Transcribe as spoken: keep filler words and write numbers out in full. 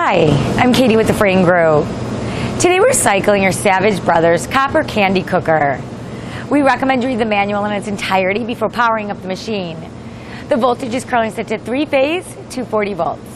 Hi, I'm Katie with the Frain Group. Today we're cycling your Savage Brothers copper candy cooker. We recommend you read the manual in its entirety before powering up the machine. The voltage is currently set to three phase, two forty volts.